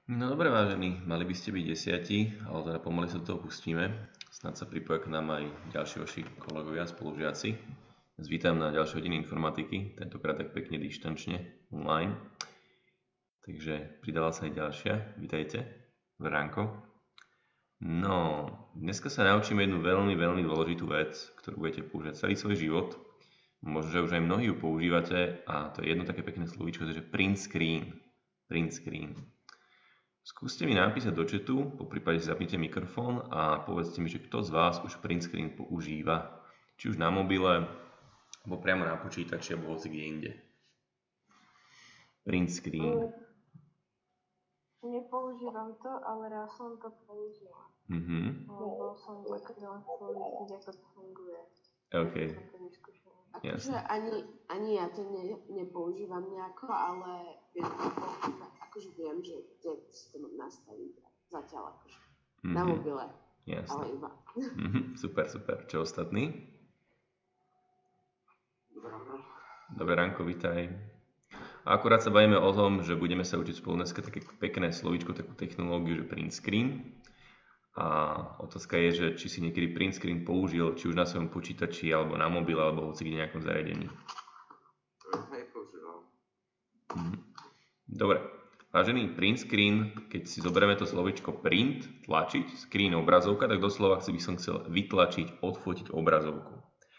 No dobre, vážení, mali by ste byť 10, ale teda pomaly sa do toho pustíme. Snad sa pripoja k nám aj ďalší vaši kolegovia, spolužiaci. Vítam na ďalšej hodine informatiky, tentokrát tak pekne dištančne, online. Takže pridala sa aj ďalšia, vítajte, Vránko. No, dneska sa naučíme jednu veľmi dôležitú vec, ktorú budete používať celý svoj život. Možno, že už aj mnohí ju používate a to je jedno také pekné slovíčko, to je print screen. Print screen. Skúste mi napísať do chatu, poprípade si zapnite mikrofón a povedzte mi, že kto z vás už print screen používa. Či už na mobile, alebo priamo na počítači, alebo hoci kde inde. Print screen. Nepoužívam to, ale raz som to použila. Lebo som len chcela zistiť, ako to funguje. OK. Akože ani ja to nepoužívam nejako, ale viem, že kde si to mám nastaviť zatiaľ akože na mobile. Jasne. Ale iba. Super. Čo ostatní? Dobre, Ranko, vitaj. A akurát sa bavíme o tom, že budeme sa učiť spolu dneska také pekné slovíčko, takú technológiu, že print screen. A otázka je, že či si niekedy print screen použil, či už na svojom počítači, alebo na mobile, alebo hoci kde nejakom zariadení. Hej, používal. Dobre. Vážený, print screen, keď si zoberieme to slovičko print, tlačiť, screen obrazovka, tak doslova by som chcel vytlačiť, odfotiť obrazovku.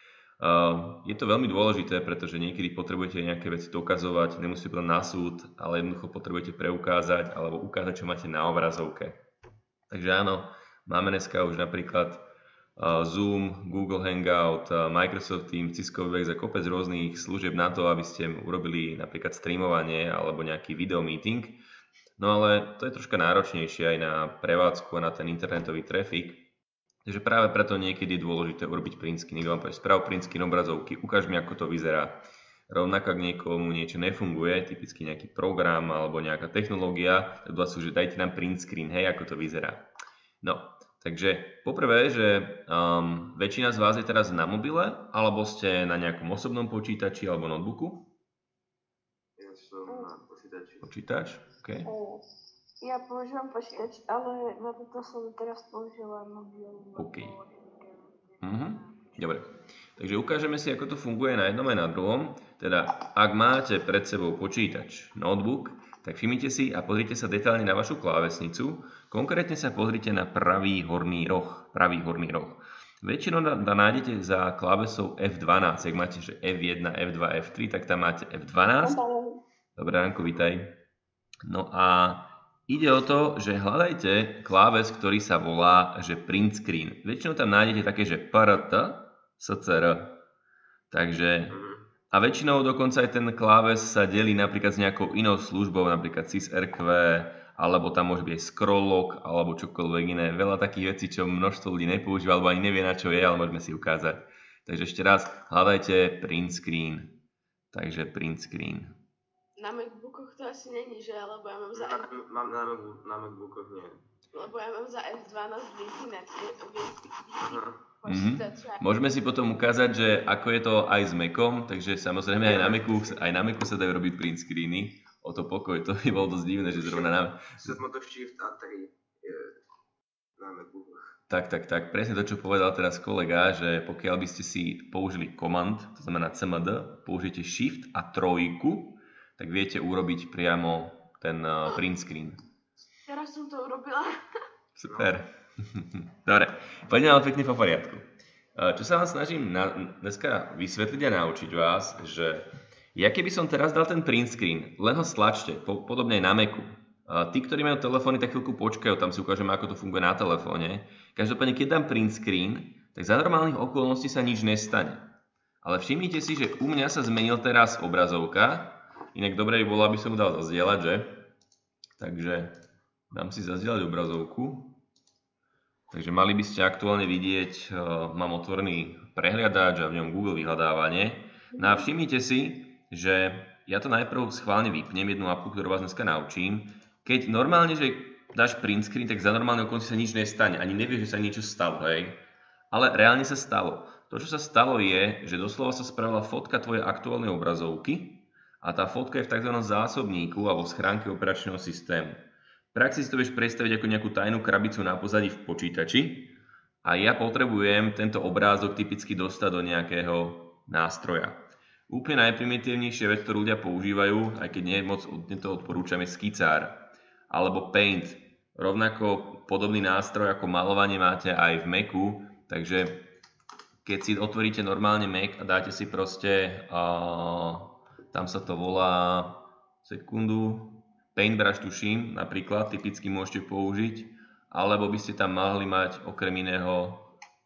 Je to veľmi dôležité, pretože niekedy potrebujete nejaké veci dokazovať, nemusíte potom na súd, ale jednoducho potrebujete preukázať alebo ukázať, čo máte na obrazovke. Takže áno, máme dneska už napríklad Zoom, Google Hangout, Microsoft Teams, Cisco Webex a kopec rôznych služieb na to, aby ste urobili napríklad streamovanie alebo nejaký video meeting. No ale to je troška náročnejšie aj na prevádzku a na ten internetový traffic. Takže práve preto niekedy je dôležité urobiť print screen. Niekto vám povie, sprav print screen obrazovky, ukáž mi, ako to vyzerá. Rovnako, ak niekomu niečo nefunguje, typicky nejaký program alebo nejaká technológia, tak sú, že dajte nám print screen, hej, ako to vyzerá. No, takže poprvé, že väčšina z vás je teraz na mobile, alebo ste na nejakom osobnom počítači alebo notebooku? Ja som na počítači. Počítač, OK. Ja používam počítač, ale na toto som teraz použila mobil. OK. Dobre. Takže ukážeme si, ako to funguje na jednom aj na druhom. Teda, ak máte pred sebou počítač, notebook, tak všimnite si a pozrite sa detailne na vašu klávesnicu. Konkrétne sa pozrite na pravý horný roh. Väčšinou nájdete za klávesou F12. Ak máte že F1, F2, F3, tak tam máte F12. Dobre, Ranko, vitaj. No a ide o to, že hľadajte kláves, ktorý sa volá že print screen. Väčšinou tam nájdete také, že PRT, SCR. Takže, a väčšinou dokonca aj ten kláves sa delí napríklad s nejakou inou službou, napríklad SysRQ, alebo tam môže byť aj scrolllock, alebo čokoľvek iné. Veľa takých vecí, čo množstvo ľudí nepoužíva, alebo ani nevie, na čo je, ale môžeme si ukázať. Takže ešte raz, hľadajte print screen. Takže print screen. Na MacBookoch to asi není, že? Lebo ja mám za Na MacBookoch nie. Lebo ja mám za F12 Wi-Fi Môžeme si potom ukázať, že ako je to aj s Macom, takže samozrejme aj na Macu sa dajú robiť print screeny. O to pokoj, to by bolo dosť divné, že zrovna na... Shift a 3 na MacBookoch. Tak, presne to, čo povedal teraz kolega, že pokiaľ by ste si použili command, to znamená cmd, použijete Shift a 3, tak viete urobiť priamo ten print screen. Teraz som to urobila. Super. Dobre, poďme ale pekne po poriadku. Čo sa vám snažím dneska vysvetliť a naučiť vás, že ja keby som teraz dal ten print screen, len ho stlačte, podobne aj na Macu. Tí, ktorí majú telefóny, tak chvíľku počkajú, tam si ukážeme, ako to funguje na telefóne. Každopádne, keď dám print screen, tak za normálnych okolností sa nič nestane. Ale všimnite si, že u mňa sa zmenil teraz obrazovka. Inak dobre by bolo, aby som mu dal zazdieľať, že? Takže dám si zazdieľať obrazovku. Takže mali by ste aktuálne vidieť, mám otvorený prehliadač a v ňom Google vyhľadávanie. No a všimnite si, že ja to najprv schválne vypnem, jednu apku, ktorú vás dneska naučím. Keď normálne, že dáš print screen, tak za normálne okolnosti sa nič nestane. Ani nevieš, že sa niečo stalo, hej? Ale reálne sa stalo. To, čo sa stalo je, že doslova sa spravila fotka tvojej aktuálnej obrazovky a tá fotka je v tzv. Zásobníku alebo v schránke operačného systému. praxi si to vieš predstaviť ako nejakú tajnú krabicu na pozadí v počítači a ja potrebujem tento obrázok typicky dostať do nejakého nástroja. Úplne najprimitívnejšia vec, ktorú ľudia používajú, aj keď nie moc to odporúčam, je skicár alebo Paint. Rovnako podobný nástroj ako malovanie máte aj v Macu, takže keď si otvoríte normálne Mac a dáte si proste, tam sa to volá, sekundu, Paintbrush tuším, napríklad, typicky môžete použiť, alebo by ste tam mohli mať okrem iného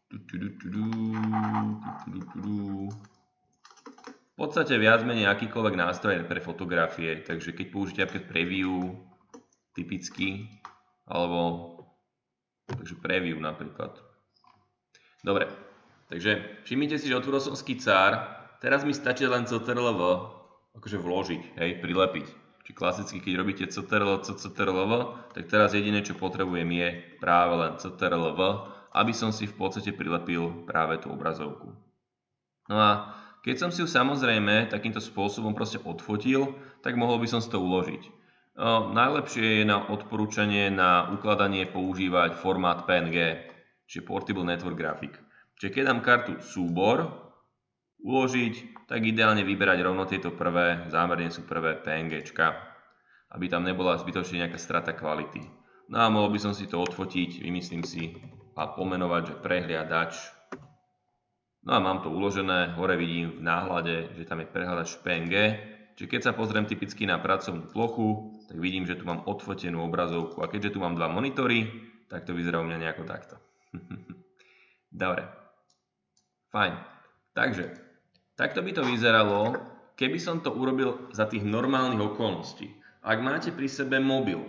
v podstate viac menej akýkoľvek nástroj pre fotografie, takže keď použite napríklad Preview, typicky, alebo takže Preview napríklad. Dobre, takže všimnite si, že otvoril som skicár, teraz mi stačí len CTRL-V, akože vložiť, hej, prilepiť. Či klasicky, keď robíte CTRL-V, tak teraz jediné, čo potrebujem je práve len CTRL-V, aby som si v podstate prilepil práve tú obrazovku. No a keď som si ju samozrejme takýmto spôsobom proste odfotil, tak mohol by som si to uložiť. Najlepšie je na odporúčanie na ukladanie používať formát PNG, čiže Portable Network Graphic. Čiže keď dám kartu súbor, uložiť, tak ideálne vyberať rovno tieto prvé, zámerne sú prvé PNGčka, aby tam nebola zbytočne nejaká strata kvality. No a mohol by som si to odfotiť, vymyslím si a pomenovať, že prehliadač. No a mám to uložené, hore vidím v náhľade, že tam je prehľadač PNG. Čiže keď sa pozriem typicky na pracovnú plochu, tak vidím, že tu mám odfotenú obrazovku. A keďže tu mám dva monitory, tak to vyzerá u mňa nejako takto. Dobre. Fajn. Takže, takto by to vyzeralo, keby som to urobil za tých normálnych okolností. Ak máte pri sebe mobil,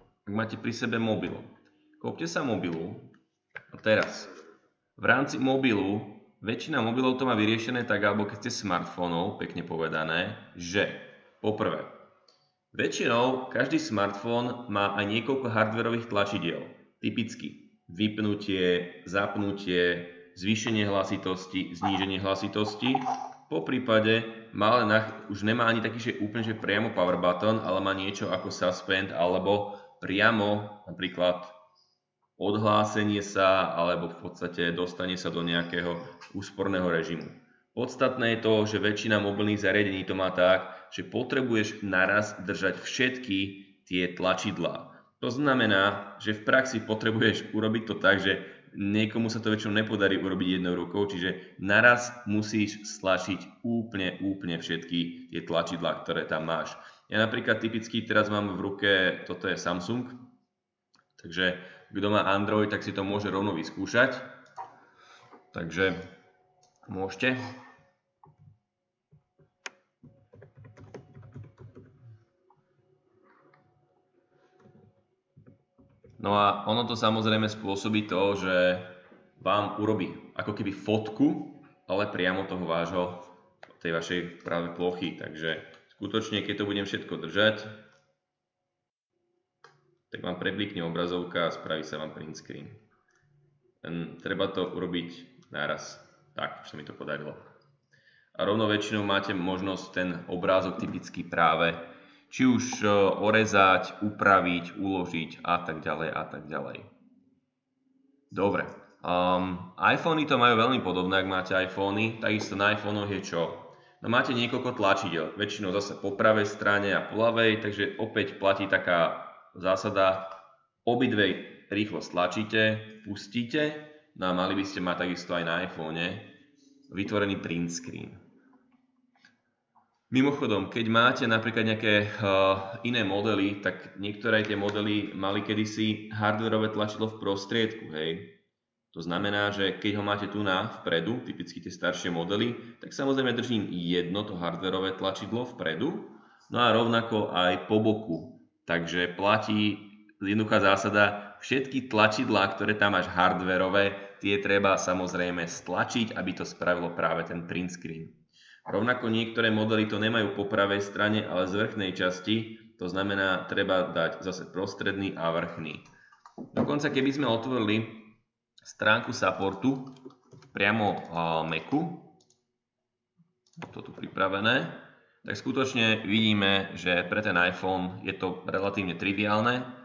kúpte sa mobilu a teraz v rámci mobilu väčšina mobilov to má vyriešené tak, alebo keď ste smartfónov, pekne povedané, že poprvé, väčšinou každý smartfón má aj niekoľko hardwarových tlačidiel. Typicky vypnutie, zapnutie, zvýšenie hlasitosti, zníženie hlasitosti. Po prípade už nemá ani taký, že úplne že priamo power button, ale má niečo ako suspend alebo priamo napríklad odhlásenie sa alebo v podstate dostane sa do nejakého úsporného režimu. Podstatné je to, že väčšina mobilných zariadení to má tak, že potrebuješ naraz držať všetky tie tlačidlá. To znamená, že v praxi potrebuješ urobiť to tak, že niekomu sa to väčšinou nepodarí urobiť jednou rukou, čiže naraz musíš stlačiť úplne všetky tie tlačidlá, ktoré tam máš. Ja napríklad typicky teraz mám v ruke, toto je Samsung, takže kto má Android, tak si to môže rovno vyskúšať. Takže môžete. No a ono to samozrejme spôsobí to, že vám urobí ako keby fotku, ale priamo toho vášho, tej vašej práve plochy. Takže skutočne, keď to budem všetko držať, tak vám preblikne obrazovka a spraví sa vám print screen. Treba to urobiť naraz. Tak, už sa mi to podarilo. A rovno väčšinou máte možnosť ten obrázok typicky práve či už orezať, upraviť, uložiť a tak ďalej a tak ďalej. Dobre. iPhony to majú veľmi podobné, ak máte iPhony. Takisto na iPhonech je čo? No máte niekoľko tlačidiel, väčšinou zase po pravej strane a po ľavej, takže opäť platí taká zásada, obidve rýchlo stlačíte, pustíte, no a mali by ste mať takisto aj na iPhone vytvorený print screen. Mimochodom, keď máte napríklad nejaké iné modely, tak niektoré tie modely mali kedysi hardwareové tlačidlo v prostriedku, hej. To znamená, že keď ho máte tu vpredu, typicky tie staršie modely, tak samozrejme držím jedno to hardwareové tlačidlo vpredu, no a rovnako aj po boku. Takže platí jednoduchá zásada, všetky tlačidlá, ktoré tam máš hardwareové, tie treba samozrejme stlačiť, aby to spravilo práve ten print screen. Rovnako niektoré modely to nemajú po pravej strane, ale z vrchnej časti, to znamená, treba dať zase prostredný a vrchný. Dokonca keby sme otvorili stránku supportu priamo Macu, to tu pripravené, tak skutočne vidíme, že pre ten iPhone je to relatívne triviálne.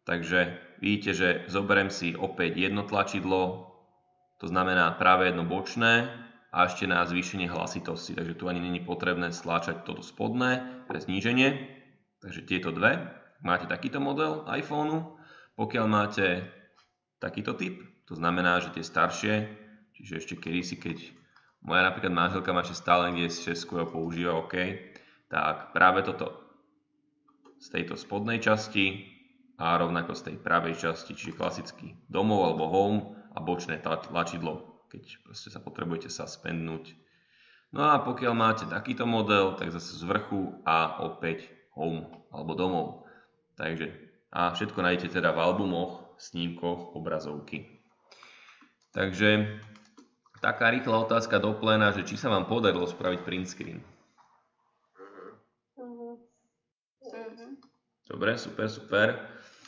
Takže vidíte, že zoberiem si opäť jedno tlačidlo, to znamená práve jedno bočné a ešte na zvýšenie hlasitosti. Takže tu ani není potrebné stláčať toto spodné pre zníženie. Takže tieto dve. Máte takýto model iPhoneu. Pokiaľ máte takýto typ, to znamená, že tie staršie, čiže ešte kedysi, keď moja napríklad manželka má ešte stále niekde z Česku a používa OK, tak práve toto z tejto spodnej časti a rovnako z tej pravej časti, čiže klasický domov alebo home a bočné tlačidlo, keď proste sa potrebujete suspendnúť. No a pokiaľ máte takýto model, tak zase z vrchu a opäť home alebo domov. Takže a všetko nájdete teda v albumoch, snímkoch, obrazovky. Takže taká rýchla otázka do pléna, že či sa vám podarilo spraviť print screen. Dobre, super.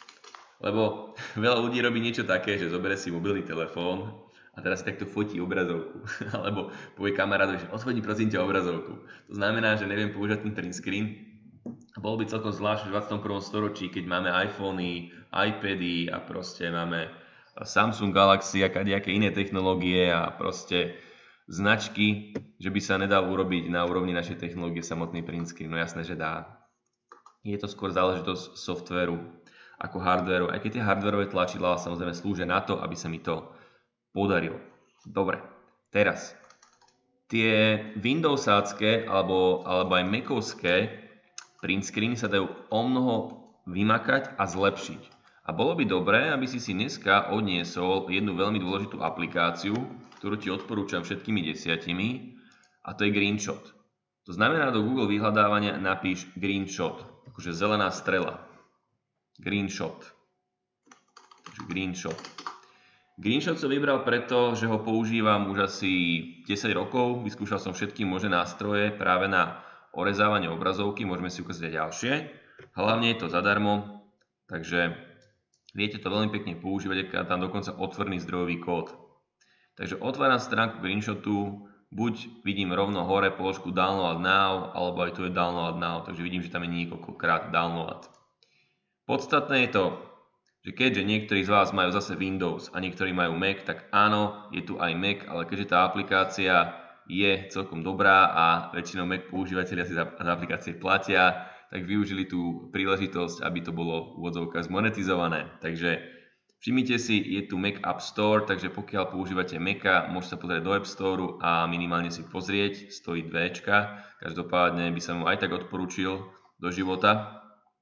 Lebo veľa ľudí robí niečo také, že zoberie si mobilný telefón a teraz si takto fotí obrazovku. Alebo povie kamarátovi, že odfotí prosím ťa obrazovku. To znamená, že neviem používať ten print screen. A bolo by celkom zvláštne v 21. storočí, keď máme iPhony, iPady a proste máme Samsung Galaxy a kadejaké iné technológie a proste značky, že by sa nedal urobiť na úrovni našej technológie samotný print screen. No jasné, že dá. Je to skôr záležitosť softvéru ako hardvéru. Aj keď tie hardvérové tlačidlá samozrejme slúžia na to, aby sa mi to podarilo. Dobre, teraz tie Windowsácké alebo aj Macovské print screeny sa dajú omnoho vymakať a zlepšiť. A bolo by dobré, aby si dneska odniesol jednu veľmi dôležitú aplikáciu, ktorú ti odporúčam všetkými 10, a to je Greenshot. To znamená, do Google vyhľadávania napíš Greenshot, akože zelená strela. Greenshot. Takže Greenshot. Greenshot som vybral preto, že ho používam už asi 10 rokov. Vyskúšal som všetky možné nástroje práve na orezávanie obrazovky. Môžeme si ukázať aj ďalšie. Hlavne je to zadarmo, takže viete to veľmi pekne používať, ak tam dokonca otvorený zdrojový kód. Takže otváram stránku Greenshotu, buď vidím rovno hore položku Download Now, alebo aj tu je Download Now, takže vidím, že tam je niekoľkokrát download. Podstatné je to, že keďže niektorí z vás majú zase Windows a niektorí majú Mac, tak áno, je tu aj Mac, ale keďže tá aplikácia je celkom dobrá a väčšinou Mac používateľia si za aplikácie platia, tak využili tú príležitosť, aby to bolo v úvodzovkách zmonetizované. Takže všimnite si, je tu Mac App Store, takže pokiaľ používate Maca, môžete sa pozrieť do App Store a minimálne si pozrieť, stojí 2 €. Každopádne by som mu aj tak odporúčil do života.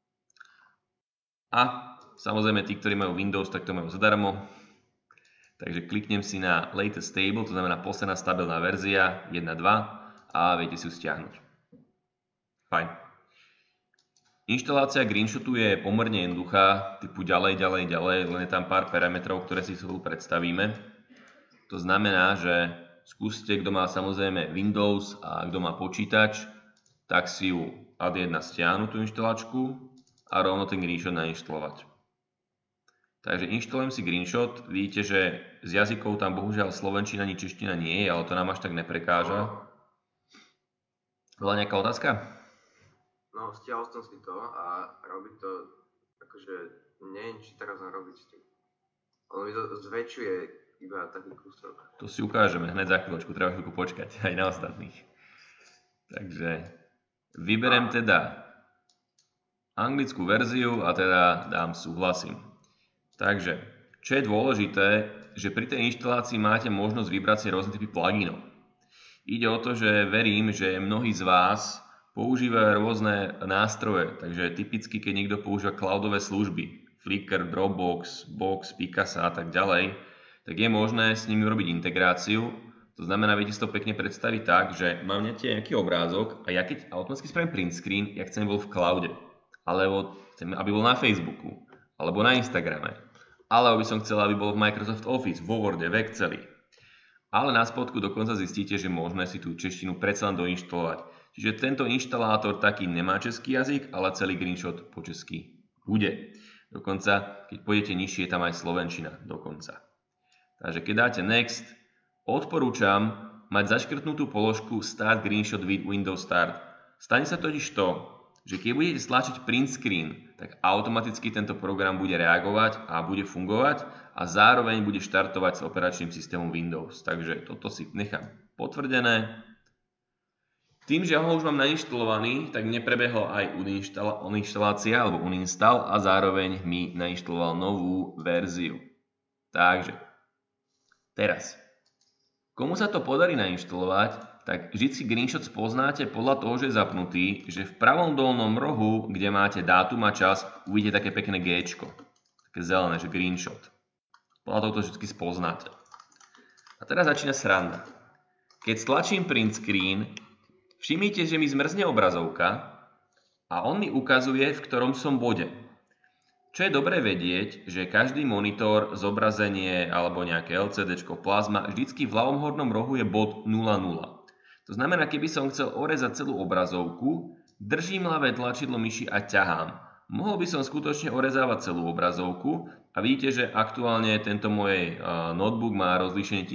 A samozrejme tí, ktorí majú Windows, tak to majú zadarmo. Takže kliknem si na Latest Stable, to znamená posledná stabilná verzia 1.2 a viete si ju stiahnuť. Fajn. Inštalácia Greenshotu je pomerne jednoduchá, typu ďalej, len je tam pár parametrov, ktoré si spolu predstavíme. To znamená, že skúste, kto má samozrejme Windows a kto má počítač, tak si ju ad 1 stiahnu tú inštalačku a rovno ten Greenshot nainštalovať. Takže inštalujem si Greenshot, vidíte, že z jazykov tam bohužiaľ slovenčina ani čeština nie je, ale to nám až tak neprekáža. Bola nejaká otázka? No, stiahol som si to a robí to, akože neviem, či teraz mám robiť s tým. On mi to zväčšuje iba taký kúsok. To si ukážeme hneď za chvíľočku, treba chvíľku počkať aj na ostatných. Takže vyberiem teda anglickú verziu a teda dám súhlasím. Takže, čo je dôležité, že pri tej inštalácii máte možnosť vybrať si rôzne typy pluginov. Ide o to, že verím, že mnohí z vás používajú rôzne nástroje, takže typicky, keď niekto používa cloudové služby, Flickr, Dropbox, Box, Picasa a tak ďalej, tak je možné s nimi urobiť integráciu. To znamená, viete si to pekne predstaviť tak, že mám nejaký obrázok a ja keď automaticky spravím print screen, ja chcem, aby bol v cloude, alebo chcem, aby bol na Facebooku, alebo na Instagrame, alebo by som chcel, aby bol v Microsoft Office, vo Worde, v Exceli. Ale na spodku dokonca zistíte, že môžeme si tú češtinu predsa len doinštalovať. Čiže tento inštalátor taký nemá český jazyk, ale celý Greenshot po česky bude. Dokonca, keď pôjdete nižšie, je tam aj slovenčina dokonca. Takže keď dáte Next, odporúčam mať zaškrtnutú položku Start Greenshot with Windows Start. Stane sa totiž to, že keď budete stlačiť print screen, tak automaticky tento program bude reagovať a bude fungovať a zároveň bude štartovať s operačným systémom Windows. Takže toto si nechám potvrdené. Tým, že ho už mám nainštalovaný, tak neprebehla aj uninštalácia alebo uninstall a zároveň mi nainštaloval novú verziu. Takže, teraz, komu sa to podarí nainštalovať, tak vždy si Greenshot spoznáte podľa toho, že je zapnutý, že v pravom dolnom rohu, kde máte dátum a čas, uvidíte také pekné G-čko. Také zelené, že Greenshot. Podľa toho to vždy spoznáte. A teraz začína sranda. Keď stlačím print screen, všimnite, že mi zmrzne obrazovka a on mi ukazuje, v ktorom som bode. Čo je dobré vedieť, že každý monitor, zobrazenie alebo nejaké LCDčko, plazma, vždycky v ľavom hornom rohu je bod 00. To znamená, keby som chcel orezať celú obrazovku, držím ľavé tlačidlo myši a ťahám. Mohol by som skutočne orezávať celú obrazovku a vidíte, že aktuálne tento môj notebook má rozlíšenie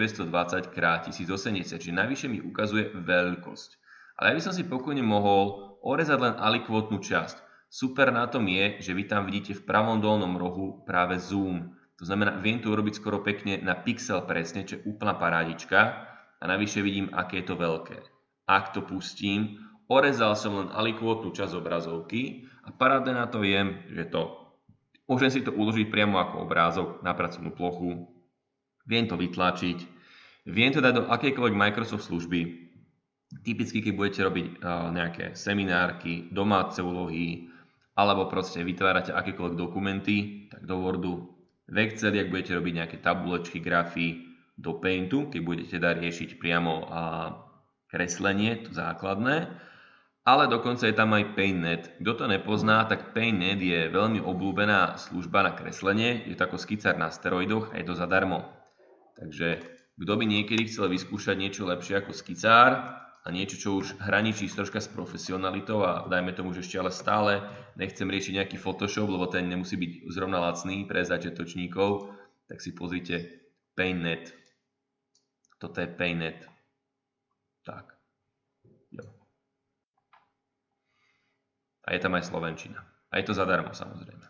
1920x1080, čiže najvyššie mi ukazuje veľkosť. Ale ja by som si pokojne mohol orezať len alikvotnú časť. Super na tom je, že vy tam vidíte v pravom dolnom rohu práve zoom. To znamená, viem to urobiť skoro pekne na pixel presne, čo je úplná parádička. A navyše vidím, aké je to veľké. Ak to pustím, orezal som len alikvotnú časť obrazovky a parádne na to je, že môžem si to uložiť priamo ako obrázok na pracovnú plochu. Viem to vytlačiť, viem to dať do akejkoľvek Microsoft služby. Typicky, keď budete robiť nejaké seminárky, domáce úlohy, alebo proste vytvárate akékoľvek dokumenty, tak do Wordu. V Exceli, ak budete robiť nejaké tabulečky, grafy, do Paintu, keď budete riešiť priamo kreslenie, to základné. Ale dokonca je tam aj PaintNet. Kto to nepozná, tak PaintNet je veľmi obľúbená služba na kreslenie. Je to ako skicár na steroidoch a je to zadarmo. Takže kto by niekedy chcel vyskúšať niečo lepšie ako skicár a niečo, čo už hraničí troška s profesionalitou a dajme tomu, že ešte ale stále nechcem riešiť nejaký Photoshop, lebo ten nemusí byť zrovna lacný pre začiatočníkov, tak si pozrite PaintNet. Toto je PaintNet. Tak. Jo. A je tam aj slovenčina. A je to zadarmo, samozrejme.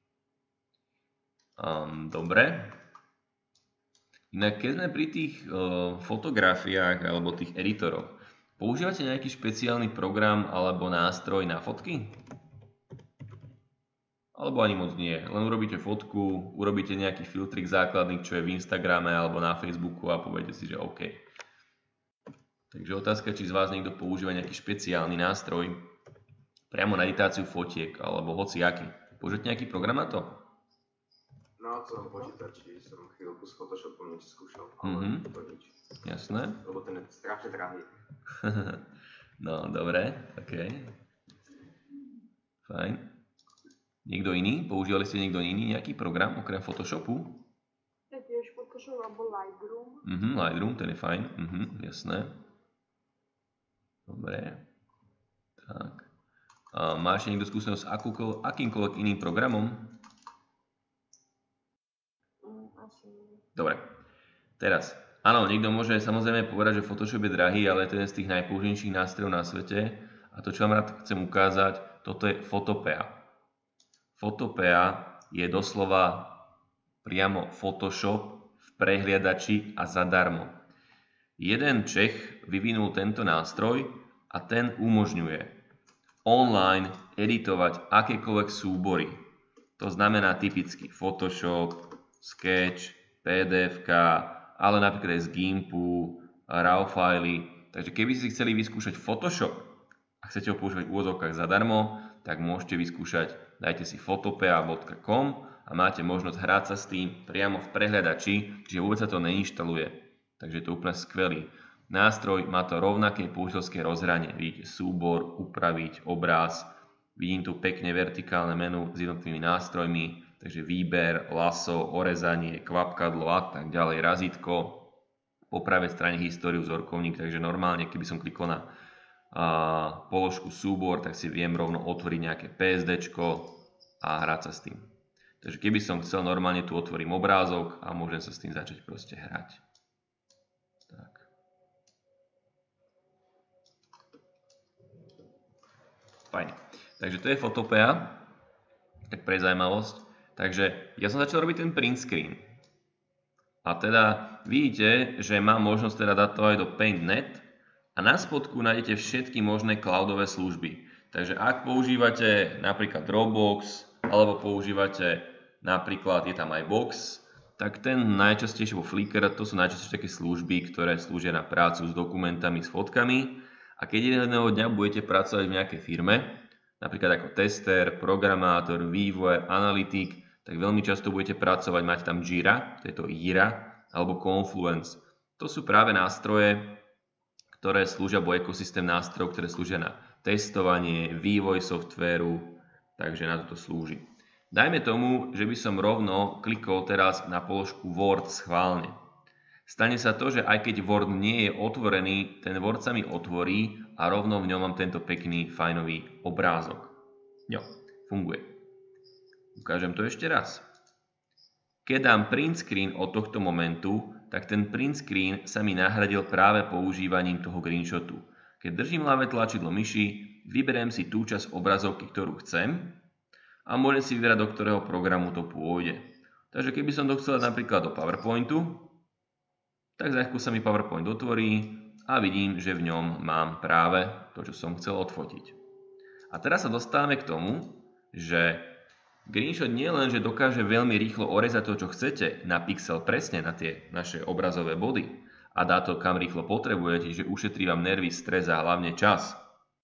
Dobre. Inak keď sme pri tých fotografiách alebo tých editoroch, používate nejaký špeciálny program alebo nástroj na fotky? Alebo ani moc nie. Len urobíte fotku, urobíte nejaký filtrik základný, čo je v Instagrame alebo na Facebooku a poviete si, že OK. Takže otázka, či z vás niekto používa nejaký špeciálny nástroj priamo na editáciu fotiek alebo hociaký. Použijete nejaký program na to? No, to počítači som chvíľku s Photoshopom niečo skúšal, ale to nič. Jasné. Lebo ten je strašne drahý. No, dobre, OK. Fajn. Niekto iný? Používali ste niekto iný nejaký program okrem Photoshopu? Je tiež Photoshop alebo Lightroom. Lightroom, ten je fajn. Jasné. Dobre. Tak. Máš niekto skúsenosť s akýmkoľvek iným programom? Asi. Dobre. Teraz. Áno, niekto môže samozrejme povedať, že Photoshop je drahý, ale to je jeden z tých najpoužitejších nástrojov na svete. A to, čo vám rád chcem ukázať, toto je Photopea. Photopea je doslova priamo Photoshop v prehliadači a zadarmo. Jeden Čech vyvinul tento nástroj a ten umožňuje online editovať akékoľvek súbory. To znamená typicky Photoshop, Sketch, PDF, ale napríklad aj z Gimpu, RAW fily. Takže keby ste chceli vyskúšať Photoshop a chcete ho používať v úvodzovkách zadarmo, tak môžete vyskúšať, dajte si photopea.com a máte možnosť hrať sa s tým priamo v prehľadači, čiže vôbec sa to neinštaluje. Takže je to úplne skvelý nástroj, má to rovnaké použiteľské rozhranie. Vidíte súbor, upraviť, obráz, vidím tu pekne vertikálne menu s jednotlivými nástrojmi, takže výber, laso, orezanie, kvapkadlo a tak ďalej, razítko, po pravej strane históriu, vzorkovník, takže normálne, keby som klikol na položku súbor, tak si viem rovno otvoriť nejaké PSDčko a hrať sa s tým. Takže keby som chcel, normálne tu otvorím obrázok a môžem sa s tým začať proste hrať. Tak. Fajn. Takže to je Photopea, tak pre zaujímavosť. Takže ja som začal robiť ten print screen. A teda vidíte, že mám možnosť teda dať to aj do Paint.net a na spodku nájdete všetky možné cloudové služby. Takže ak používate napríklad Dropbox, alebo používate napríklad, je tam aj Box, tak ten najčastejšie vo Flickr, to sú najčastejšie také služby, ktoré slúžia na prácu s dokumentami, s fotkami. A keď jedného dňa budete pracovať v nejakej firme, napríklad ako tester, programátor, vývojár, analytik, tak veľmi často budete pracovať, máte tam Jira, to je to Jira, alebo Confluence. To sú práve nástroje, ktoré slúžia, alebo ekosystém nástrojov, ktoré slúžia na testovanie, vývoj softvéru, takže na toto slúži. Dajme tomu, že by som rovno klikol teraz na položku Word schválne. Stane sa to, že aj keď Word nie je otvorený, ten Word sa mi otvorí a rovno v ňom mám tento pekný, fajnový obrázok. Jo, funguje. Ukážem to ešte raz. Keď dám print screen od tohto momentu, tak ten print screen sa mi nahradil práve používaním toho screenshotu. Keď držím ľavé tlačidlo myši, vyberiem si tú časť obrazovky, ktorú chcem a môžem si vyberať, do ktorého programu to pôjde. Takže keby som to chcel napríklad do PowerPointu, tak za chvíľku sa mi PowerPoint otvorí a vidím, že v ňom mám práve to, čo som chcel odfotiť. A teraz sa dostávame k tomu, že Screenshot nie len, že dokáže veľmi rýchlo orezať to, čo chcete na pixel presne na tie naše obrazové body a dá to, kam rýchlo potrebujete, že ušetrí vám nervy, stres a hlavne čas.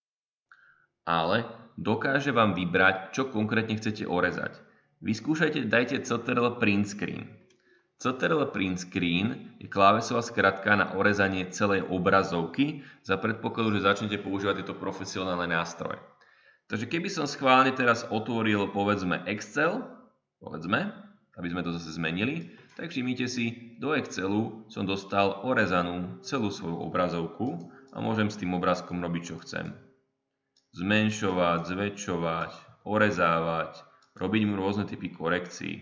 Ale dokáže vám vybrať, čo konkrétne chcete orezať. Vyskúšajte, dajte CTRL print screen. CTRL print screen je klávesová skratka na orezanie celej obrazovky za predpokladu, že začnete používať tieto profesionálne nástroje. Takže keby som schválne teraz otvoril, povedzme, Excel, aby sme to zase zmenili, tak všimnite si, do Excelu som dostal orezanú celú svoju obrazovku a môžem s tým obrázkom robiť, čo chcem. Zmenšovať, zväčšovať, orezávať, robiť mu rôzne typy korekcií.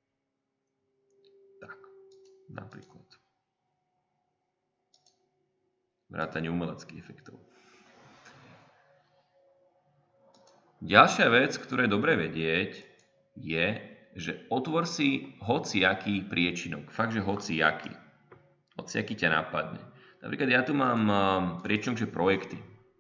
Tak, napríklad. Vrátanie umeleckých efektov. Ďalšia vec, ktorú je dobre vedieť, je, že otvor si hociaký priečinok. Fakt, že hociaký. Hociaký ťa napadne. Napríklad ja tu mám priečinok, že projekty.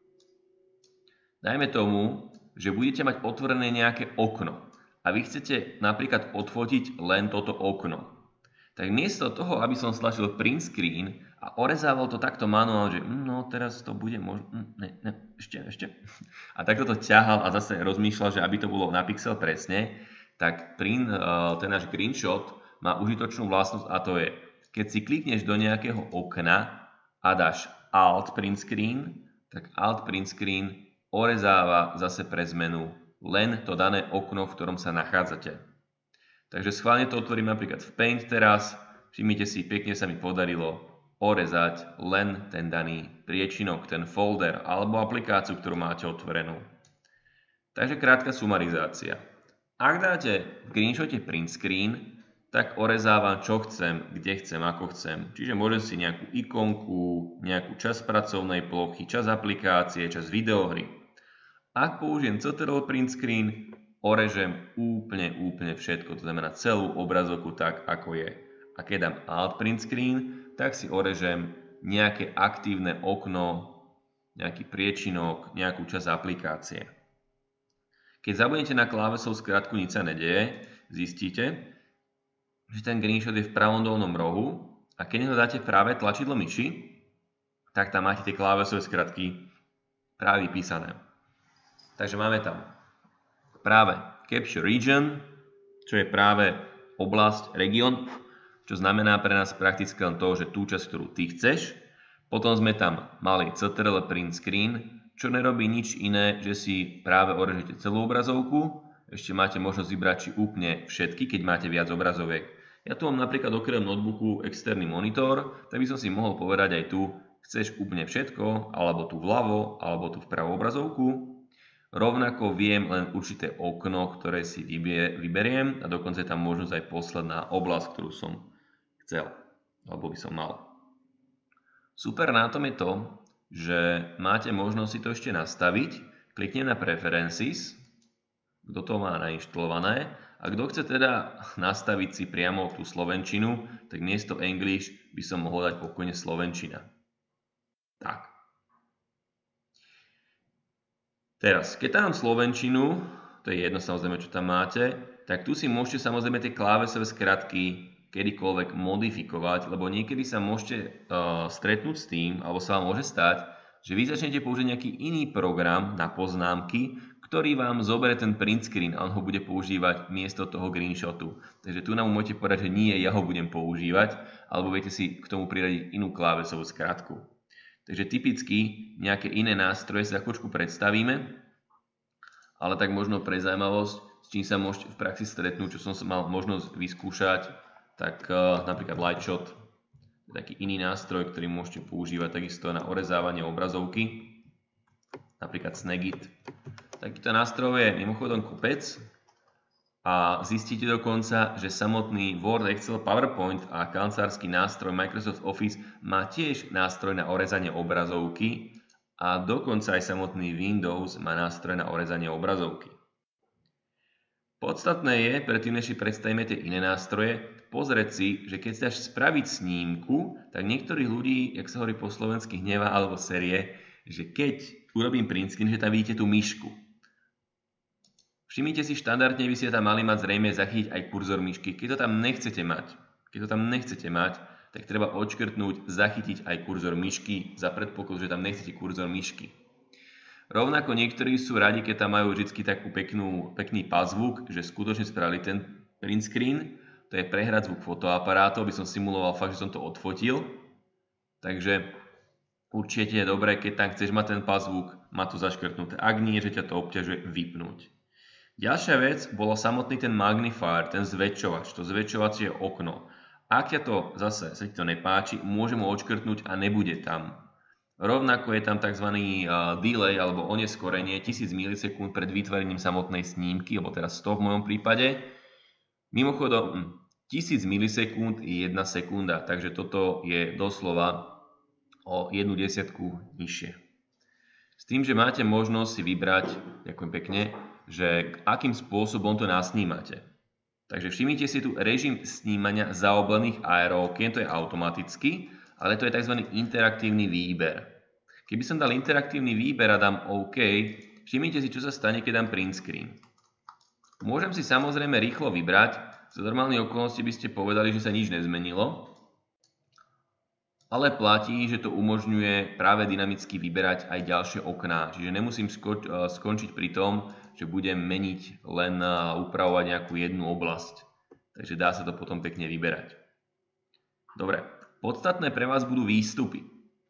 Dajme tomu, že budete mať otvorené nejaké okno a vy chcete napríklad odfotiť len toto okno. Tak miesto toho, aby som stlačil print screen a orezával to takto manuálne, že no teraz to bude možno, ešte. A takto to ťahal a zase rozmýšľal, že aby to bolo na pixel presne, tak ten náš screenshot má užitočnú vlastnosť a to je, keď si klikneš do nejakého okna a dáš Alt print screen, tak Alt print screen orezáva zase pre zmenu len to dané okno, v ktorom sa nachádzate. Takže schválne to otvorím napríklad v Paint teraz, všimnite si, pekne sa mi podarilo orezať len ten daný priečinok, ten folder alebo aplikáciu, ktorú máte otvorenú. Takže krátka sumarizácia. Ak dáte v screenshote print screen, tak orezávam čo chcem, kde chcem, ako chcem. Čiže môžem si nejakú ikonku, nejakú časť pracovnej plochy, časť aplikácie, časť videohry. Ak použijem CTRL print screen, orežem úplne všetko, to znamená celú obrazovku tak, ako je. A keď dám Alt print screen, tak si orežem nejaké aktívne okno, nejaký priečinok, nejakú časť aplikácie. Keď zabudnete na klávesovú skratku, nič sa nedeje, zistíte, že ten screenshot je v pravom dolnom rohu a keď ho dáte práve tlačidlo myši, tak tam máte tie klávesové skratky práve vypísané. Takže máme tam práve Capture Region, čo je práve oblasť, región, čo znamená pre nás prakticky len to, že tú časť, ktorú ty chceš. Potom sme tam mali CTRL print screen, čo nerobí nič iné, že si práve orežete celú obrazovku. Ešte máte možnosť vybrať či úplne všetky, keď máte viac obrazoviek. Ja tu mám napríklad okrem notebooku externý monitor, tak by som si mohol povedať aj tu, chceš úplne všetko, alebo tu vľavo, alebo tu vpravo obrazovku. Rovnako viem len určité okno, ktoré si vyberiem a dokonca je tam možnosť aj posledná oblasť, ktorú som chcel, alebo by som mal. Super na tom je to, že máte možnosť si to ešte nastaviť. Kliknem na Preferences kto to má nainštalované. A kto chce teda nastaviť si priamo tú slovenčinu, tak miesto English by som mohol dať pokojne slovenčina. Tak. Teraz, keď tam mám slovenčinu, to je jedno samozrejme, čo tam máte, tak tu si môžete samozrejme tie klávesové skratky kedykoľvek modifikovať, lebo niekedy sa môžete stretnúť s tým, alebo sa vám môže stať, že vy začnete použiť nejaký iný program na poznámky, ktorý vám zoberie ten print screen a on ho bude používať miesto toho screenshotu. Takže tu nám môžete povedať, že nie, ja ho budem používať, alebo viete si k tomu priradiť inú klávesovú skratku. Takže typicky nejaké iné nástroje sa za chvíľku predstavíme, ale tak možno pre zaujímavosť, s čím sa môžete v praxi stretnúť, čo som mal možnosť vyskúšať, tak napríklad Lightshot, taký iný nástroj, ktorý môžete používať takisto na orezávanie obrazovky, napríklad Snagit. Takýto nástroj je mimochodom kopec a zistíte dokonca, že samotný Word, Excel, PowerPoint a kancelársky nástroj Microsoft Office má tiež nástroj na orezanie obrazovky a dokonca aj samotný Windows má nástroj na orezanie obrazovky. Podstatné je, predtým než si predstavíme tie iné nástroje, pozrieť si, že keď chceš spraviť snímku, tak niektorých ľudí, jak sa hovorí po slovensky, hnevá alebo série, že keď urobím print screen, že tam vidíte tú myšku. Všimnite si, štandardne by ste tam mali mať zrejme zachytiť aj kurzor myšky. Keď to tam nechcete mať, tak treba odškrtnúť zachytiť aj kurzor myšky za predpokladu, že tam nechcete kurzor myšky. Rovnako niektorí sú radi, keď tam majú vždy takú pekný pazvuk, že skutočne spravili ten print screen. To je prehrať zvuk fotoaparátu, aby som simuloval fakt, že som to odfotil. Takže určite je dobré, keď tam chceš mať ten pazvuk, má to zaškrtnuté. Ak nie, že ťa to obťažuje, vypnúť. Ďalšia vec bolo samotný ten magnifier, ten zväčšovač, to zväčšovacie okno. Ak ťa to zase sa ti to nepáči, môžem ho odškrtnúť a nebude tam. Rovnako je tam tzv. Delay alebo oneskorenie 1000 milisekúnd pred vytvorením samotnej snímky, alebo teraz 100 v mojom prípade. Mimochodom, 1000 milisekúnd je 1 sekunda, takže toto je doslova o 1/10 nižšie. S tým, že máte možnosť si vybrať, ďakujem pekne, že akým spôsobom to nasnímate. Takže všimnite si tu režim snímania zaoblených aerókien, to je automaticky, ale to je tzv. Interaktívny výber. Keby som dal interaktívny výber a dám OK, všimnite si, čo sa stane, keď dám print screen. Môžem si samozrejme rýchlo vybrať, za normálnej okolnosti by ste povedali, že sa nič nezmenilo, ale platí, že to umožňuje práve dynamicky vyberať aj ďalšie okná, čiže nemusím skončiť pri tom, že budem meniť len upravovať nejakú jednu oblasť. Takže dá sa to potom pekne vyberať. Dobre, podstatné pre vás budú výstupy.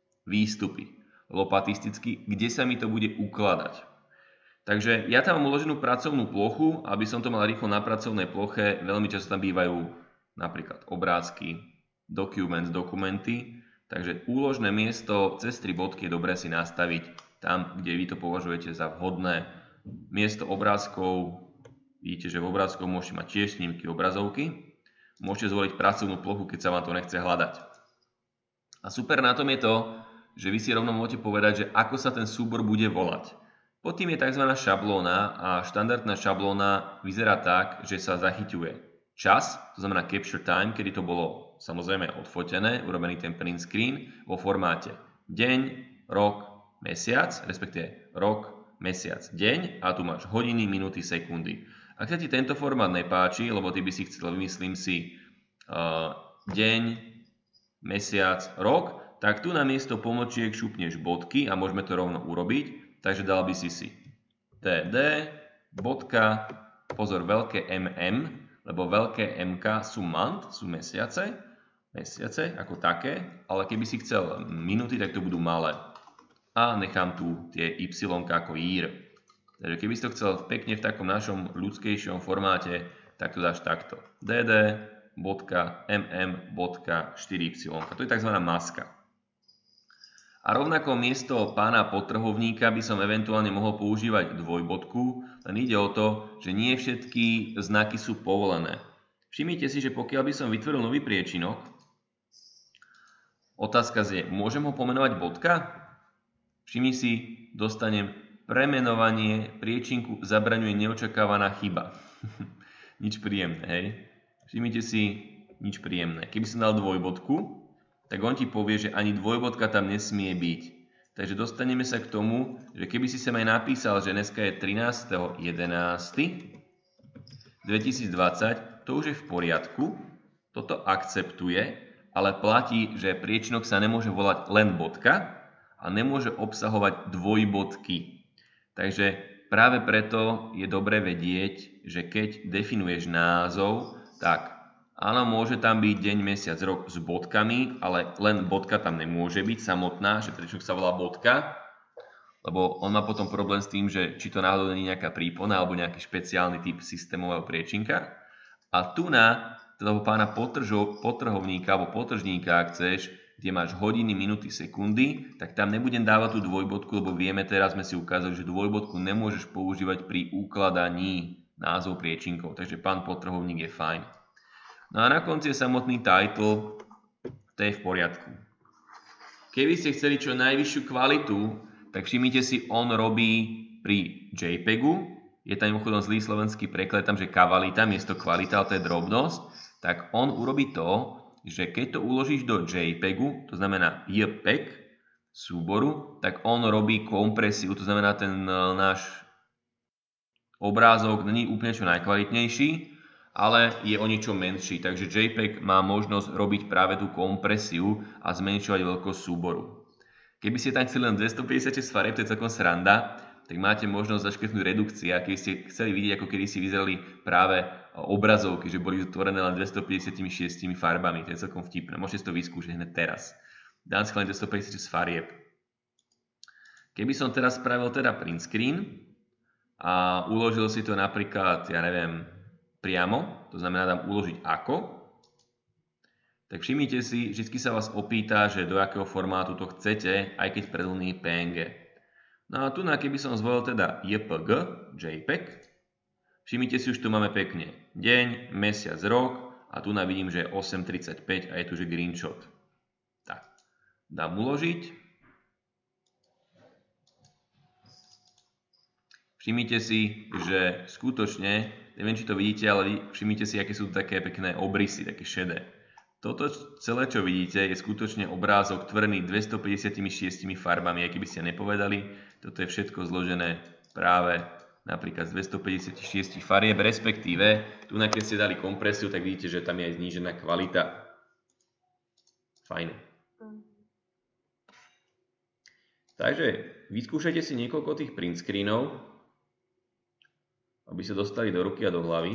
Lopatisticky, kde sa mi to bude ukladať. Takže ja tam mám uloženú pracovnú plochu, aby som to mal rýchlo na pracovnej ploche, veľmi často tam bývajú napríklad obrázky, dokumenty, takže úložné miesto cez 3 bodky je dobré si nastaviť tam, kde vy to považujete za vhodné. Miesto obrázkov, vidíte, že v obrázkoch môžete mať tiež snímky, obrazovky. Môžete zvoliť pracovnú plochu, keď sa vám to nechce hľadať. A super na tom je to, že vy si rovno môžete povedať, že ako sa ten súbor bude volať. Pod tým je tzv. Šablóna a štandardná šablóna vyzerá tak, že sa zachyťuje čas, to znamená capture time, kedy to bolo samozrejme odfotené, urobený ten print screen vo formáte deň, rok, mesiac, respektíve rok, mesiac, deň a tu máš hodiny, minúty, sekundy. Ak sa ti tento formát nepáči, lebo ty by si chcel, vymyslím si, deň, mesiac, rok, tak tu na miesto pomočiek šupneš bodky a môžeme to rovno urobiť. Takže dal by si td, bodka, pozor, veľké mm, lebo veľké mk sú month, sú mesiace ako také, ale keby si chcel minúty, tak to budú malé. A nechám tu tie y ako year. Takže keby si to chcel pekne v takom našom ľudskejšom formáte, tak to dáš takto. dd.mm.4y. To je tzv. Maska. A rovnako miesto pána podtrhovníka by som eventuálne mohol používať dvojbodku, len ide o to, že nie všetky znaky sú povolené. Všimnite si, že pokiaľ by som vytvoril nový priečinok, otázka znie, môžem ho pomenovať bodka? Všimni si, dostanem premenovanie priečinku zabraňuje neočakávaná chyba. Nič príjemné, hej? Všimnite si, nič príjemné. Keby som dal dvojbodku, tak on ti povie, že ani dvojbodka tam nesmie byť. Takže dostaneme sa k tomu, že keby si sem aj napísal, že dneska je 13.11.2020, to už je v poriadku, toto akceptuje, ale platí, že priečinok sa nemôže volať len bodka a nemôže obsahovať dvojbodky. Takže práve preto je dobre vedieť, že keď definuješ názov, tak áno, môže tam byť deň, mesiac, rok s bodkami, ale len bodka tam nemôže byť samotná, že priečinok sa volá bodka, lebo on má potom problém s tým, že či to náhodou nie je nejaká prípona alebo nejaký špeciálny typ systémového priečinka. A tu na toho pána podtrhovníka alebo podtržníka, ak chceš, kde máš hodiny, minúty, sekundy, tak tam nebudem dávať tú dvojbodku, lebo vieme, teraz sme si ukázali, že dvojbodku nemôžeš používať pri ukladaní názov priečinkov, takže pán podtrhovník je fajn. No a na konci je samotný title, to je v poriadku. Keby ste chceli čo najvyššiu kvalitu, tak všimnite si, on robí pri JPEGu, je tam mimochodom zlý slovenský preklad, tam, že kavalita, miesto kvalita, ale to je drobnosť, tak on urobí to, že keď to uložíš do JPEGu, to znamená JPEG súboru, tak on robí kompresiu, to znamená ten náš obrázok není úplne čo najkvalitnejší, ale je o niečo menší, takže JPEG má možnosť robiť práve tú kompresiu a zmenšovať veľkosť súboru. Keby ste tam chceli len 256 farieb, to je celkom sranda, tak máte možnosť zaškrtnúť redukcia, keby ste chceli vidieť, ako kedy si vyzerali práve obrazovky, že boli tvorené len 256 farbami, to je celkom vtipné, môžete si to vyskúšať hneď teraz. Dám si len 256 farieb. Keby som teraz spravil teda print screen a uložil si to napríklad, ja neviem, priamo, to znamená dám uložiť ako, tak všimnite si, vždy sa vás opýta, že do akého formátu to chcete, aj keď predlný PNG. No a tu, keby som zvolil teda JPG, JPEG, všimnite si, už tu máme pekne deň, mesiac, rok a tu vidím, že je 8.35 a je tu, že screenshot. Tak, dám uložiť. Všimnite si, že skutočne, neviem, či to vidíte, ale všimnite si, aké sú tu také pekné obrysy, také šedé. Toto celé, čo vidíte, je skutočne obrázok tvorený 256 farbami, aj keby ste nepovedali. Toto je všetko zložené práve napríklad z 256 farieb, respektíve tu, keď ste dali kompresiu, tak vidíte, že tam je aj znížená kvalita. Fajn. Takže vyskúšajte si niekoľko tých print screenov, aby sa dostali do ruky a do hlavy.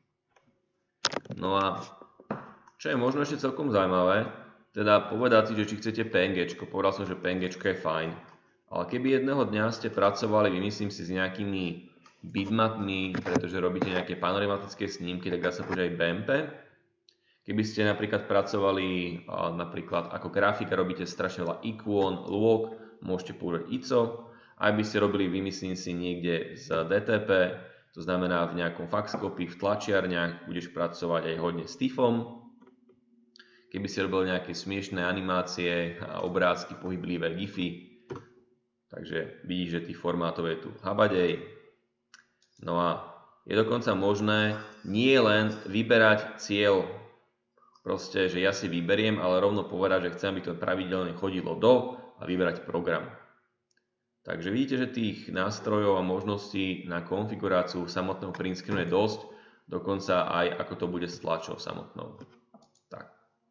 No a čo je možno ešte celkom zaujímavé, teda povedať si, že či chcete PNGčko. Povedal som, že PNGčko je fajn. Ale keby jedného dňa ste pracovali, vymyslím si, s nejakými bitmapmi, pretože robíte nejaké panoramatické snímky, tak dá sa povedať aj BMP. Keby ste napríklad pracovali, napríklad ako grafika, robíte strašne veľa ikon, lôk, môžete použiť ISO. Aj by ste robili, vymyslím si, niekde z DTP, to znamená v nejakom faxcopy, v tlačiarniach, budeš pracovať aj hodne s TIFFom. Keby si robil nejaké smiešné animácie a obrázky, pohyblivé gify. Takže vidíš, že tých formátov je tu habadej. No a je dokonca možné nie len vyberať cieľ, proste, že ja si vyberiem, ale rovno povedať, že chcem, aby to pravidelne chodilo do a vybrať program. Takže vidíte, že tých nástrojov a možností na konfiguráciu samotného print screenu je dosť, dokonca aj ako to bude s tlačou samotnou. Tak.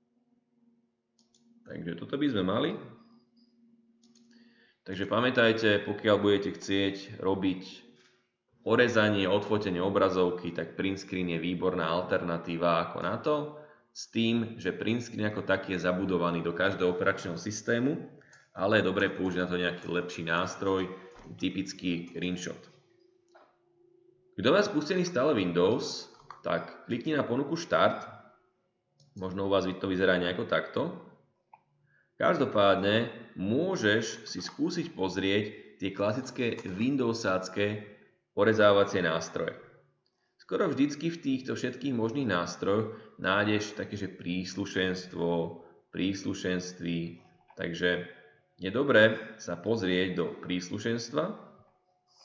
Takže toto by sme mali. Takže pamätajte, pokiaľ budete chcieť robiť orezanie, odfotenie obrazovky, tak print screen je výborná alternatíva ako na to, s tým, že print screen ako taký je zabudovaný do každého operačného systému, ale je dobré použiť na to nejaký lepší nástroj, typický screenshot. Kto má spustený stále Windows, tak klikni na ponuku Štart, možno u vás to vyzerá nejako takto. Každopádne môžeš si skúsiť pozrieť tie klasické Windowsácké orezávacie nástroje. Skoro vždycky v týchto všetkých možných nástrojoch nájdeš také, že príslušenství, takže je dobré sa pozrieť do príslušenstva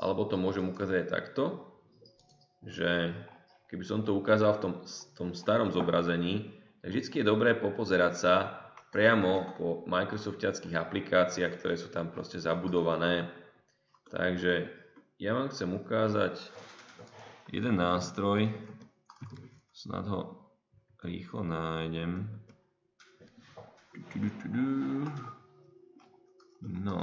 alebo to môžem ukázať aj takto, že keby som to ukázal v tom starom zobrazení, tak vždy je dobré popozerať sa priamo po Microsoftiackých aplikáciách, ktoré sú tam proste zabudované. Takže ja vám chcem ukázať jeden nástroj, snad ho rýchlo nájdem. No.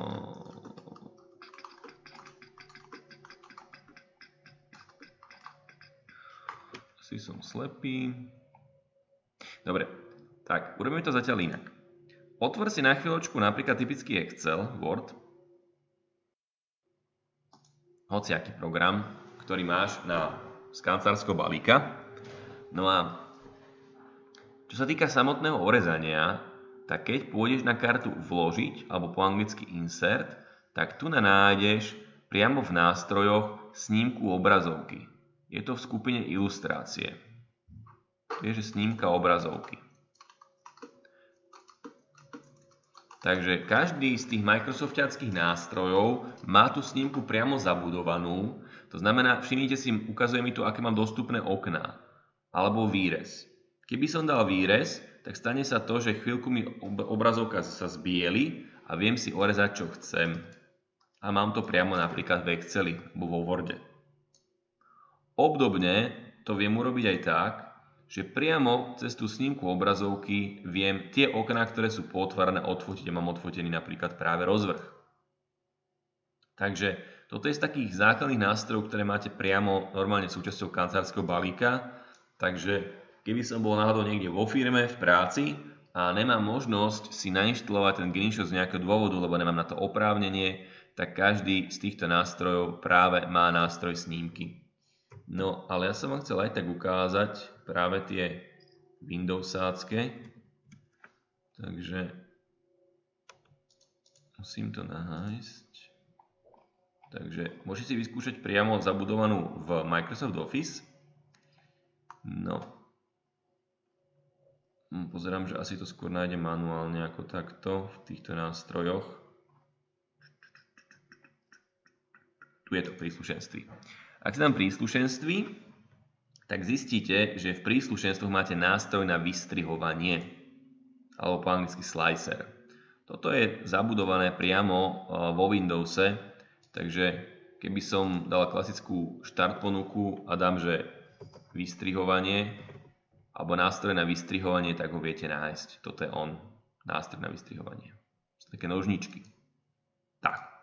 Asi som slepý. Dobre, tak urobíme to zatiaľ inak. Otvor si na chvíľočku napríklad typický Excel, Word, hociaký program, ktorý máš z kancelárskeho balíka. No a čo sa týka samotného orezania, tak keď pôjdeš na kartu vložiť, alebo po anglicky insert, tak tu nájdeš priamo v nástrojoch snímku obrazovky. Je to v skupine ilustrácie. Je, že snímka obrazovky. Takže každý z tých Microsoftiackých nástrojov má tú snímku priamo zabudovanú. To znamená, všimnite si, ukazuje mi tu, aké mám dostupné okná. Alebo výrez. Keby som dal výrez, tak stane sa to, že chvíľku mi obrazovka sa zbieli a viem si orezať, čo chcem. A mám to priamo napríklad v Exceli alebo vo Worde. Obdobne to viem urobiť aj tak, že priamo cez tú snímku obrazovky viem tie okná, ktoré sú pootvárané, odfotiť a mám odfotený napríklad práve rozvrh. Takže toto je z takých základných nástrojov, ktoré máte priamo normálne súčasťou kancelárskeho balíka. Takže keby som bol náhodou niekde vo firme, v práci a nemám možnosť si nainštalovať ten screenshot z nejakého dôvodu, lebo nemám na to oprávnenie, tak každý z týchto nástrojov práve má nástroj snímky. No, ale ja som vám chcel aj tak ukázať práve tie Windowsácké. Takže musím to nájsť. Takže môžete si vyskúšať priamo zabudovanú v Microsoft Office. No. Pozerám, že asi to skôr nájdem manuálne ako takto v týchto nástrojoch. Tu je to v príslušenství. Ak ste tam príslušenství, tak zistíte, že v príslušenstvoch máte nástroj na vystrihovanie, alebo po anglicky slicer. Toto je zabudované priamo vo Windowse, takže keby som dal klasickú štart ponuku a dám, že vystrihovanie, alebo nástroj na vystrihovanie, tak ho viete nájsť. Toto je on, nástroj na vystrihovanie. Sú také nožničky. Tak.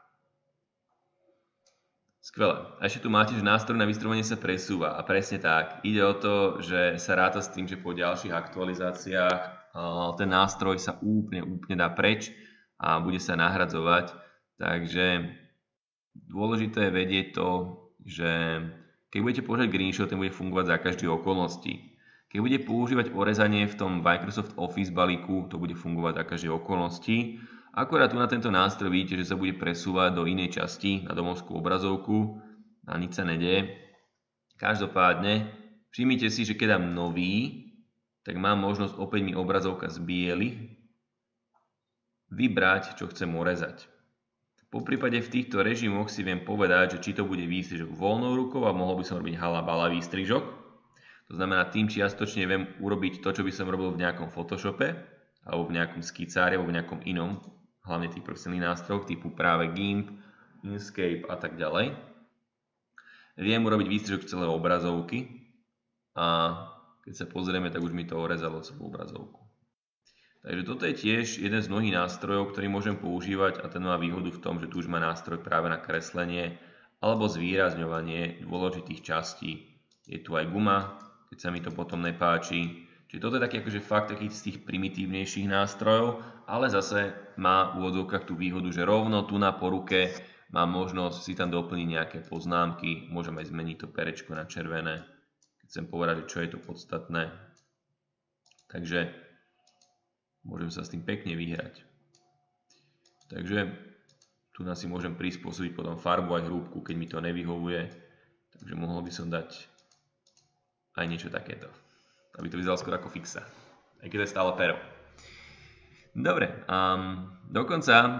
Skvelé. A ešte tu máte, že nástroj na vystrihovanie sa presúva. A presne tak. Ide o to, že sa ráta s tým, že po ďalších aktualizáciách ten nástroj sa úplne dá preč a bude sa nahradzovať. Takže dôležité je vedieť to, že keď budete používať screenshot, ten bude fungovať za každých okolností. Keď budete používať orezanie v tom Microsoft Office balíku, to bude fungovať za každých okolností. Akorát tu na tento nástroj vidíte, že sa bude presúvať do inej časti, na domovskú obrazovku a nič sa nedeje. Každopádne, všimnite si, že keď dám nový, tak mám možnosť opäť mi obrazovka zbieli, vybrať, čo chcem urezať. Poprípade v týchto režimoch si viem povedať, že či to bude výstrižok voľnou rukou a mohol by som robiť halabala výstrižok. To znamená, tým čiastočne viem urobiť to, čo by som robil v nejakom Photoshope alebo v nejakom skicári alebo v nejakom inom, hlavne tých profesionálnych nástrojov typu práve GIMP, Inkscape a tak ďalej. Viem urobiť výstrižok celej obrazovky a keď sa pozrieme, tak už mi to orezalo celú obrazovku. Takže toto je tiež jeden z mnohých nástrojov, ktorý môžem používať a ten má výhodu v tom, že tu už má nástroj práve na kreslenie alebo zvýrazňovanie dôležitých častí. Je tu aj guma, keď sa mi to potom nepáči. Čiže toto je taký akože fakt taký z tých primitívnejších nástrojov, ale zase má v úvodzovkách tú výhodu, že rovno tu na poruke mám možnosť si tam doplniť nejaké poznámky, môžem aj zmeniť to perečko na červené, keď chcem povedať, čo je to podstatné. Takže môžem sa s tým pekne vyhrať. Takže tu si môžem prispôsobiť potom farbu aj hrúbku, keď mi to nevyhovuje. Takže mohol by som dať aj niečo takéto, aby to vyzeralo skôr ako fixa, aj keď to je stále pero. Dobre, dokonca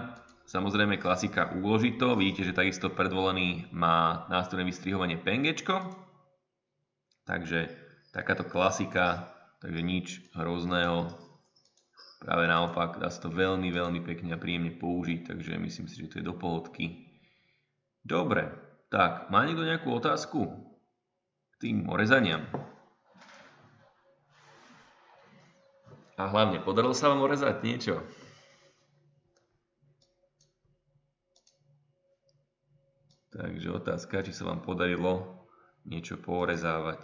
samozrejme klasika uložiť to. Vidíte, že takisto predvolený má nástroj na vystrihovanie PNGčko. Takže takáto klasika, takže nič hrozného. Práve naopak, dá sa to veľmi, veľmi pekne a príjemne použiť, takže myslím si, že to je do pohodky. Dobre, tak, má niekto nejakú otázku k tým orezaniam? A hlavne, podarilo sa vám orezať niečo? Takže otázka, či sa vám podarilo niečo poorezávať.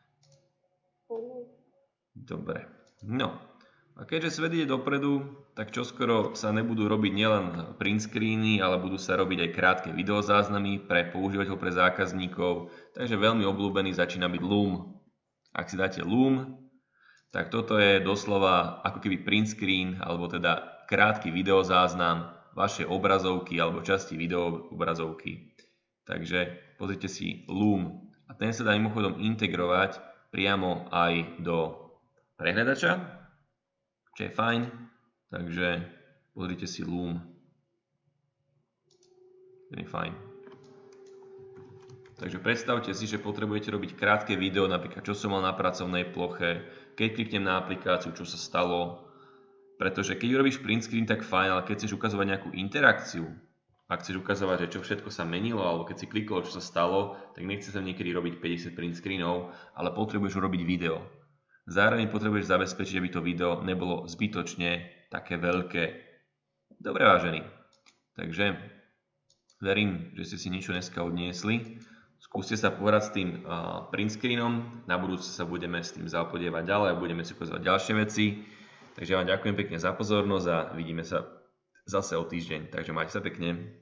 Dobre. No. A keďže svet ide dopredu, tak čoskoro sa nebudú robiť nielen print screeny, ale budú sa robiť aj krátke videozáznamy pre používateľov, pre zákazníkov. Takže veľmi obľúbený začína byť Loom. Ak si dáte Loom, tak toto je doslova ako keby print screen, alebo teda krátky videozáznam vašej obrazovky alebo časti videoobrazovky. Takže pozrite si Loom. A ten sa dá mimochodom integrovať priamo aj do prehľadača, čo je fajn. Takže pozrite si Loom. Ten je fajn. Takže predstavte si, že potrebujete robiť krátke video, napríklad čo som mal na pracovnej ploche, keď kliknem na aplikáciu, čo sa stalo. Pretože keď urobíš print screen, tak fajn, ale keď chceš ukazovať nejakú interakciu, ak chceš ukazovať, že čo všetko sa menilo, alebo keď si klikol, čo sa stalo, tak nechce sa niekedy robiť 50 print screenov, ale potrebuješ urobiť video. Zároveň potrebuješ zabezpečiť, aby to video nebolo zbytočne také veľké. Dobre, vážení. Takže verím, že ste si niečo dneska odniesli. Skúste sa pohrať s tým print screenom. Na budúce sa budeme s tým zapodievať ďalej a budeme si ukazovať ďalšie veci. Takže vám ďakujem pekne za pozornosť a vidíme sa zase o týždeň. Takže majte sa pekne.